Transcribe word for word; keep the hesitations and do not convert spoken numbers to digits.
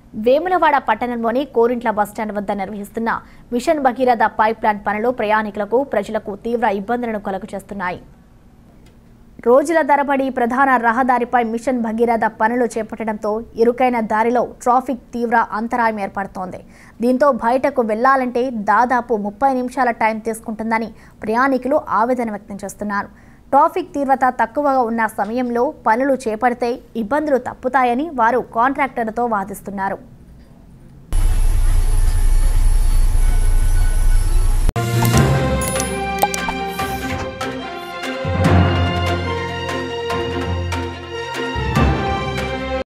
వేములవాడ పట్టణంలోని కోరింట్ల బస్టాండ్ వద్ద నిర్వహిస్తున్న మిషన్ భగీరథ పైప్ లైన్ పనులు ప్రయాణికులకు ప్రజలకు తీవ్ర ఇబ్బందులను కలుగజేస్తున్నాయి. రోజుల తరబడి ప్రధాన రహదారిపై మిషన్ భగీరథ పనులు చేపట్టడంతో ఇరుకైన దారిలో ట్రాఫిక్ తీవ్ర అంతరాయం ఏర్పడుతోంది. దీంతో బయటకు వెళ్లాలంటే దాదాపు ముప్పై నిమిషాల టైం తీసుకుంటుందని ప్రయాణికులు ఆవేదన వ్యక్తం చేస్తున్నారు. ట్రాఫిక్ తీవ్రత తక్కువగా ఉన్న సమయంలో పనులు చేపడితే ఇబ్బందులు తప్పుతాయని వారు కాంట్రాక్టర్లతో వాదిస్తున్నారు.